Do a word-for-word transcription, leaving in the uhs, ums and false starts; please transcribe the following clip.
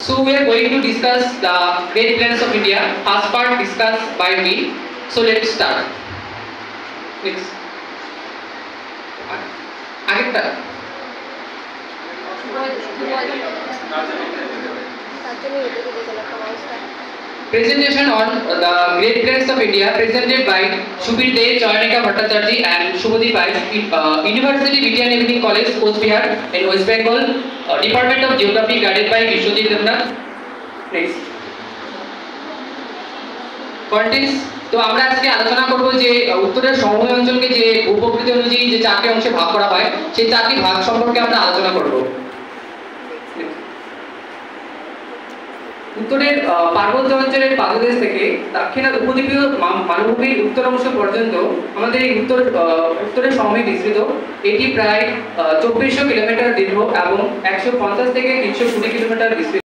So we are going to discuss the Great Plains of India. First part discussed by me. So let's start. Next. আরেকটা presentation on the Great Plains of India presented by Shubir De, Chayanika Bhattacharjee and Shubhodip Pai, uh, University B T N Engineering College, Coast Bihar in West Bengal, uh, Department of Geography guided by Vishwajit Devnath. Next. Contents. তো আমরা আজকে আলোচনা করব যে উত্তরের সমভূমি অঞ্চলকে যে ভূপ্রকৃতি অনুযায়ী যে চারটি অংশে ভাগ করা হয় সেই চারটি ভাগ সম্পর্কে আমরা আলোচনা করব। উত্তরের পার্বত্য অঞ্চলের পাদদেশ থেকে দাক্ষিণাত্য উপদ্বীপীয় মালভূমির উত্তর অংশ পর্যন্ত আমাদের এই উত্তর উত্তরের সমভূমি বিস্তৃত। এটি প্রায় চব্বিশশো কিলোমিটার দীর্ঘ এবং একশো পঞ্চাশ থেকে তিনশো কুড়ি কিলোমিটার বিস্তৃত।